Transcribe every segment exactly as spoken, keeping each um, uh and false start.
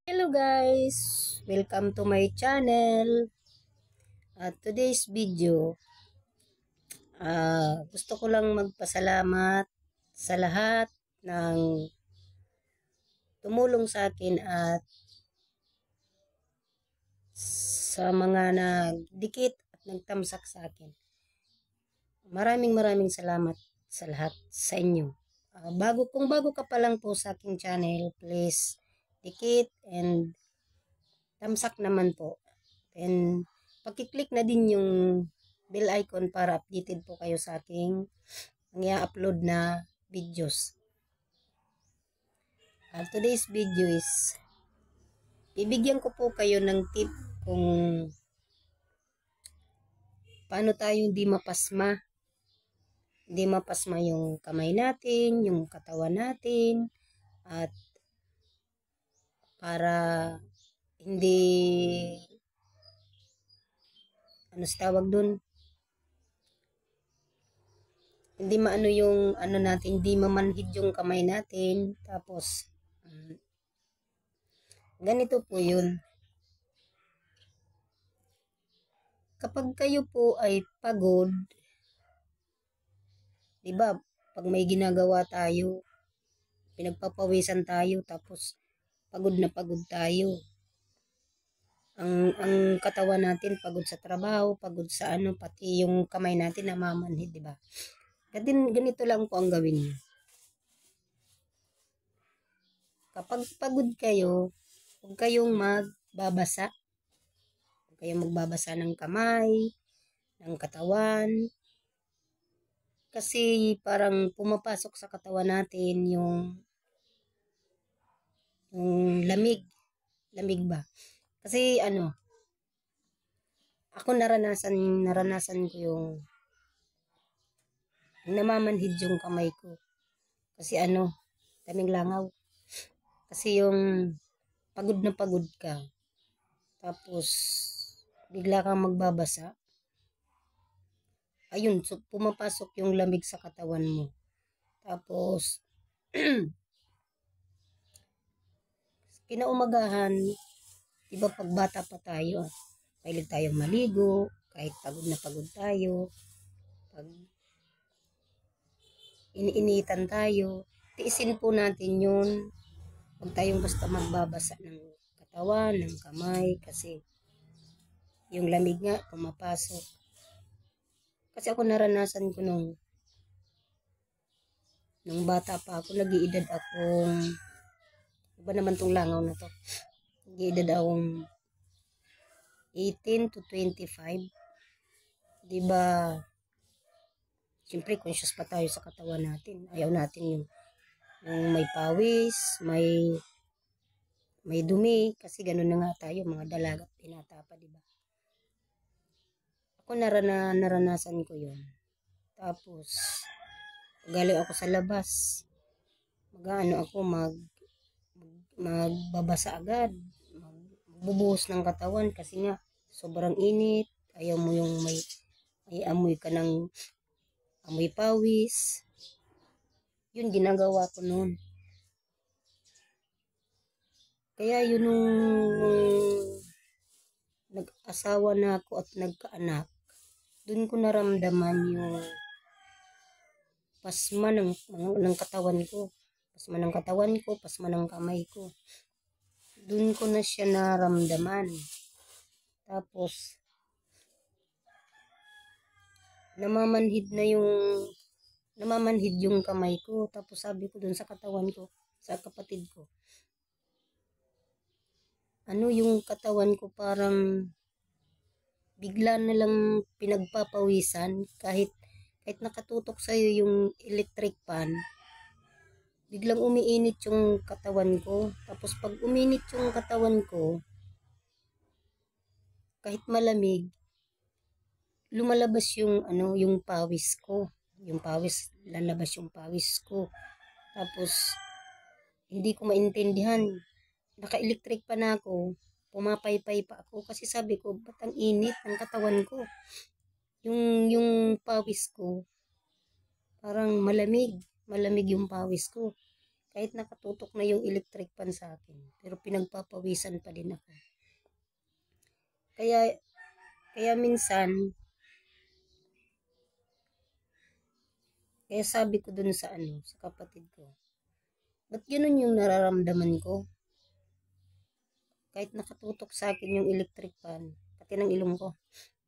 Hello guys! Welcome to my channel. At today's video, uh, gusto ko lang magpasalamat sa lahat ng tumulong sa akin at sa mga nagdikit at nagtamsak sa akin. Maraming maraming salamat sa lahat sa inyo. Uh, bago, kung bago ka pa lang po sa aking channel, please dikit and tamsak naman po. And pag-click na din yung bell icon para updated po kayo sa aking i-upload na videos. Uh, today's video is bibigyan ko po kayo ng tip kung paano tayo hindi mapasma. Hindi mapasma yung kamay natin, yung katawan natin, at para hindi ano sa tawag dun, hindi maano yung ano natin, hindi mamanhid yung kamay natin. Tapos um, ganito po yun. Kapag kayo po ay pagod, di ba, pag may ginagawa tayo, pinagpapawisan tayo, tapos pagod na pagod tayo. Ang, ang katawan natin pagod sa trabaho, pagod sa ano, pati yung kamay natin namamanhid, di ba? Ganito lang po ang gawin niyo. Kapag pagod kayo, huwag kayong magbabasa. Huwag kayong magbabasa ng kamay, ng katawan. Kasi parang pumapasok sa katawan natin yung, yung lamig. Lamig ba? Kasi ano, ako naranasan, naranasan ko yung namamanhid yung kamay ko. Kasi ano, daming langaw. Kasi yung pagod na pagod ka, tapos bigla kang magbabasa, ayun, so pumapasok yung lamig sa katawan mo. Tapos kinaumagahan, diba pag bata pa tayo, mahilig tayong maligo, kahit pagod na pagod tayo, pag iniinitan tayo, tiisin po natin yun. Huwag tayong basta magbabasa ng katawan, ng kamay, kasi yung lamig nga pumapasok. Kasi ako naranasan ko nung nung bata pa ako, nag-iedad akong, iba naman tong langaw na to, nag-iedad akong eighteen to twenty-five. Diba, siyempre conscious pa tayo sa katawan natin. Ayaw natin yung, yung may pawis, may may dumi, kasi ganun na nga tayo, mga dalaga, pinata pa, diba? Ako narana, naranasan ko yun. Tapos galing ako sa labas, mag-ano ako, mag, mag magbabasa agad, magbubuhos ng katawan, kasi nga sobrang init, ayaw mo yung may, may amoy ka ng amoy pawis. Yun ginagawa ko noon. Kaya yun nung, nung nag-asawa na ako at nagkaanak, dun ko naramdaman yung pasma ng, ng katawan ko. Pasma ng katawan ko, pasma ng kamay ko. Dun ko na siya naramdaman. Tapos namamanhid na yung namamanhid yung kamay ko. Tapos sabi ko dun sa katawan ko, sa kapatid ko, ano yung katawan ko parang bigla na lang pinagpapawisan, kahit kahit nakatutok sa iyo yung electric fan, biglang umiinit yung katawan ko. Tapos pag uminit yung katawan ko, kahit malamig, lumalabas yung ano, yung pawis ko. Yung pawis, lalabas yung pawis ko. Tapos hindi ko maintindihan. Naka-electric pa na ako, pumapaypay pa ako, kasi sabi ko, ba't ang init ng katawan ko? Yung, yung pawis ko, parang malamig, malamig yung pawis ko. Kahit nakatutok na yung electric fan sa akin, pero pinagpapawisan pa din ako. Kaya, kaya minsan, kaya sabi ko dun sa ano, sa kapatid ko, ba't ganun yung nararamdaman ko? Kahit nakatutok sa akin yung electric fan, pati ng ilong ko,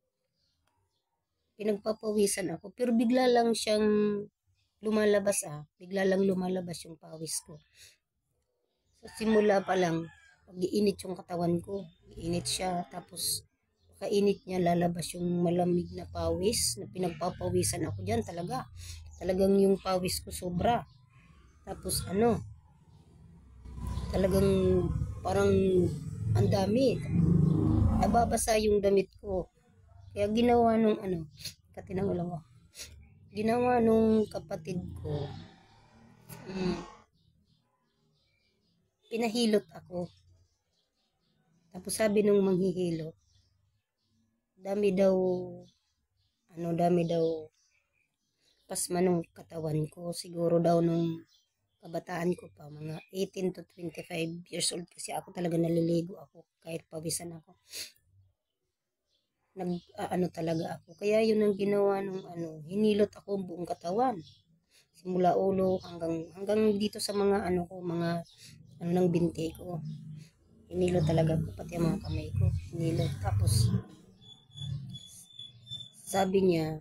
pinagpapawisan ako, pero bigla lang siyang lumalabas ah, bigla lang lumalabas yung pawis ko. Sa simula pa lang, pag-iinit yung katawan ko, iinit siya, tapos kainit niya, lalabas yung malamig na pawis, na pinagpapawisan ako dyan talaga. Talagang yung pawis ko sobra. Tapos ano, talagang parang ang dami. Nababasa yung damit ko. Kaya ginawa nung ano, katinang ulang ko, ginawa nung kapatid ko, um, pinahilot ako. Tapos sabi nung manghihilot, dami daw, ano, dami daw pasma nung katawan ko. Siguro daw nung kabataan ko pa, mga eighteen to twenty-five years old kasi ako, talaga naliligo ako kahit pawisan ako. Nag, uh, ano talaga ako. Kaya yun ang ginawa nung ano, hinilot ako buong katawan. Simula ulo hanggang, hanggang dito sa mga ano ko, mga ano ng binti ko. Hinilot talaga ko, pati ang mga kamay ko. Hinilot. Tapos, sabi niya,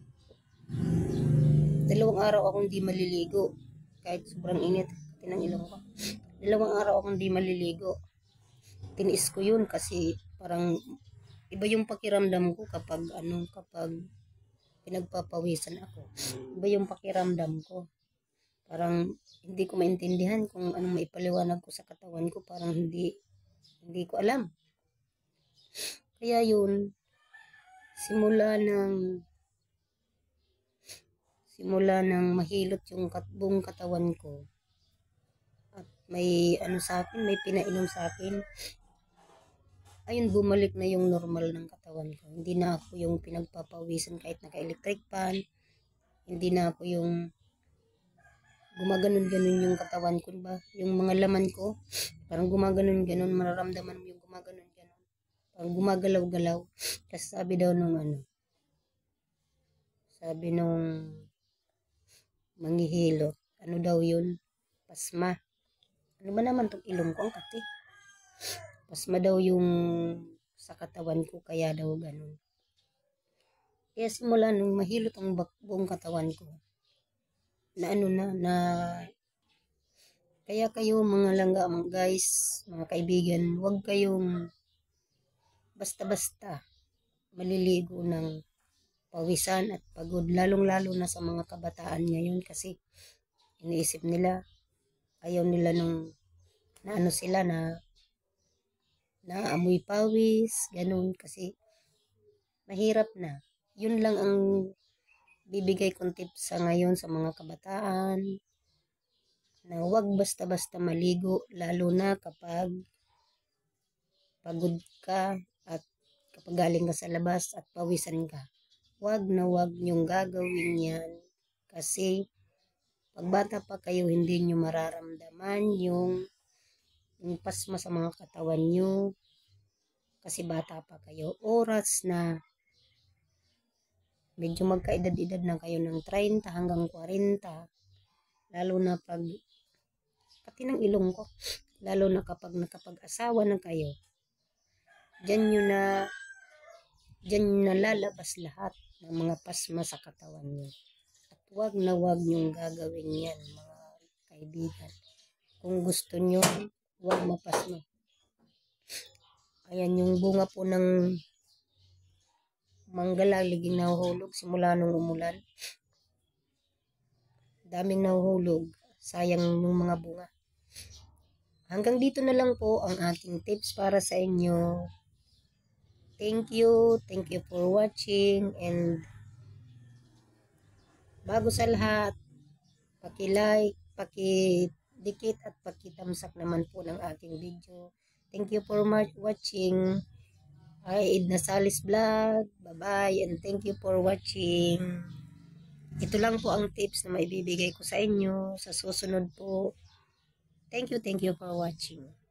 dalawang araw akong di maliligo. Kahit sobrang init, pati ng ilong ko. Dalawang araw akong di maliligo. Tiniis ko yun kasi parang iba yung pakiramdam ko kapag ano, kapag pinagpapawisan ako. Iba yung pakiramdam ko. Parang hindi ko maintindihan kung anong maipaliwanag ko sa katawan ko. Parang hindi, hindi ko alam. Kaya yun, simula ng simula ng mahilot yung kat, buong katawan ko. At may ano sa akin, may pinainom sa akin. Ayun, bumalik na yung normal ng katawan ko. Hindi na ako yung pinagpapawisan kahit naka-electric fan. Hindi na ako yung gumaganon-ganon yung katawan ko, ba? Yung mga laman ko, parang gumaganon-ganon, mararamdaman mo yung gumaganon-ganon. Parang gumagalaw-galaw. Tapos sabi daw nung ano, sabi nung manghihilot, ano daw yun? Pasma. Ano ba naman itong ilong ko? Ang kati. Pasma daw yung sa katawan ko, kaya daw ganun. Kaya simula nung mahilot ang buong katawan ko, na ano na, na kaya kayo mga langga, mga guys, mga kaibigan, huwag kayong basta-basta maliligo ng pawisan at pagod, lalong-lalo na sa mga kabataan ngayon kasi iniisip nila, ayaw nila nung na ano sila na naamoy pawis, ganun, kasi mahirap na. Yun lang ang bibigay kong tips sa ngayon sa mga kabataan, na huwag basta-basta maligo, lalo na kapag pagod ka at kapag galing ka sa labas at pawisan ka. Huwag na huwag niyong gagawin yan kasi pag bata pa kayo, hindi nyo mararamdaman yung yung pasma sa mga katawan nyo kasi bata pa kayo. Oras na medyo magkaedad-edad na kayo ng thirty hanggang forty, lalo na pag pati ng ilong ko, lalo na kapag nakapag-asawa na kayo, dyan nyo na dyan nyo nalalabas lahat ng mga pasma sa katawan nyo. At wag na wag nyong gagawin yan, mga kaibigan. Kung gusto nyo, wag mapasma. Ayan yung bunga po ng manggalaliging nahuhulog simula nung umulan. Daming nahuhulog. Sayang yung mga bunga. Hanggang dito na lang po ang aking tips para sa inyo. Thank you. Thank you for watching. And bago sa lahat, paki-like, paki-dikit at paki-tamsak naman po ng aking video. Thank you for watching. Ay, Edna Salis Vlog. Bye-bye and thank you for watching. Ito lang po ang tips na maibibigay ko sa inyo sa susunod po. Thank you, thank you for watching.